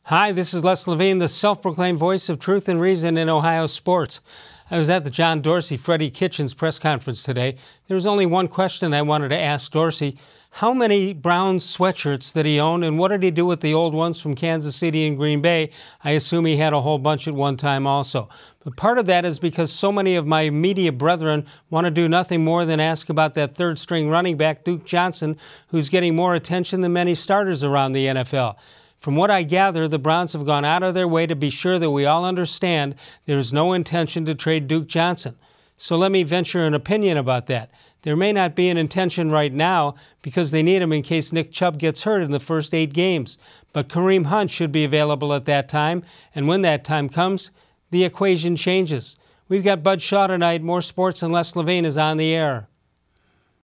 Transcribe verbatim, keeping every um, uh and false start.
Hi, this is Les Levine, the self-proclaimed voice of truth and reason in Ohio sports. I was at the John Dorsey Freddie-Kitchens press conference today. There was only one question I wanted to ask Dorsey. How many brown sweatshirts did he own, and what did he do with the old ones from Kansas City and Green Bay? I assume he had a whole bunch at one time also. But part of that is because so many of my media brethren want to do nothing more than ask about that third-string running back, Duke Johnson, who's getting more attention than many starters around the N F L. From what I gather, the Browns have gone out of their way to be sure that we all understand there is no intention to trade Duke Johnson. So let me venture an opinion about that. There may not be an intention right now because they need him in case Nick-Chubb gets hurt in the first eight games. But Kareem-Hunt should be available at that time, and when that time comes, the equation changes. We've got Bud Shaw tonight. More Sports and Les Levine is on the air.